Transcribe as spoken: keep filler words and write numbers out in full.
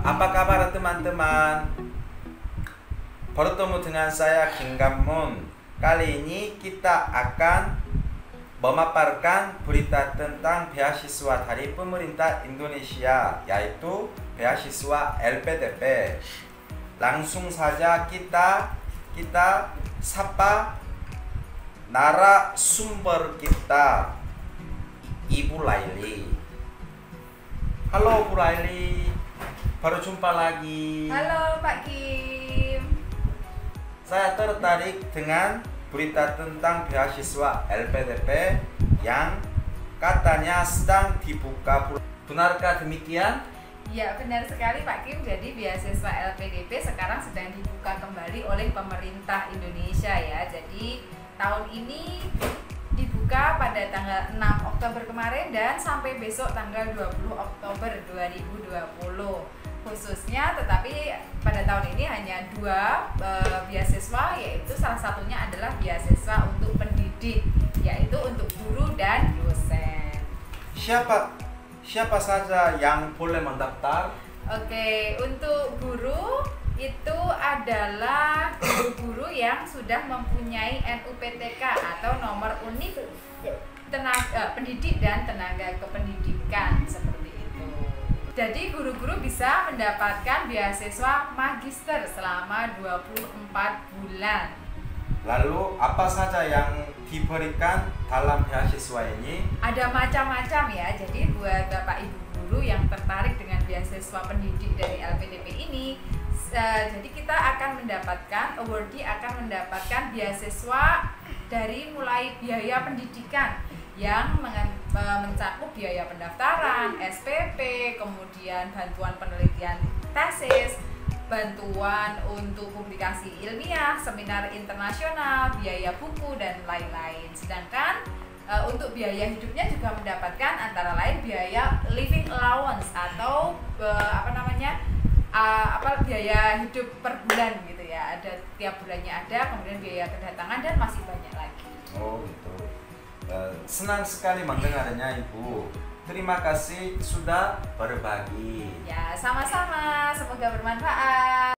Apa kabar teman-teman? Bertemu dengan saya Kim Gammun. Kali ini kita akan memaparkan berita tentang beasiswa dari pemerintah Indonesia, yaitu beasiswa L P D P. Langsung saja kita kita sapa narasumber kita, Ibu Laili. Halo Bu Laili, baru jumpa lagi. Halo Pak Kim. Saya tertarik dengan berita tentang beasiswa L P D P yang katanya sedang dibuka. Benarkah demikian? Ya, benar sekali Pak Kim. Jadi beasiswa L P D P sekarang sedang dibuka kembali oleh pemerintah Indonesia ya. Jadi tahun ini dibuka pada tanggal enam Oktober kemarin dan sampai besok tanggal dua puluh Oktober dua ribu dua puluh khususnya. Tetapi pada tahun ini hanya dua e, beasiswa, yaitu salah satunya adalah beasiswa untuk pendidik, yaitu untuk guru dan dosen. Siapa siapa saja yang boleh mendaftar? Oke, untuk guru itu adalah guru-guru yang sudah mempunyai N U P T K atau nomor unik tenaga pendidik dan tenaga kependidikan seperti itu. Jadi guru-guru bisa mendapatkan beasiswa magister selama dua puluh empat bulan. Lalu apa saja yang diberikan dalam beasiswa ini? Ada macam-macam ya. Jadi buat Bapak Ibu guru yang tertarik dengan beasiswa pendidik dari L P D P ini, Uh, jadi kita akan mendapatkan, awardee akan mendapatkan beasiswa dari mulai biaya pendidikan yang mengen, uh, mencakup biaya pendaftaran, S P P, kemudian bantuan penelitian tesis, bantuan untuk publikasi ilmiah, seminar internasional, biaya buku, dan lain-lain. Sedangkan uh, untuk biaya hidupnya juga mendapatkan antara lain biaya living allowance atau uh, apa namanya Uh, apa biaya hidup per bulan gitu ya, ada tiap bulannya ada, kemudian biaya kedatangan dan masih banyak lagi. Oh gitu. Uh, senang sekali mendengarnya Ibu. Terima kasih sudah berbagi. Ya, sama-sama, semoga bermanfaat.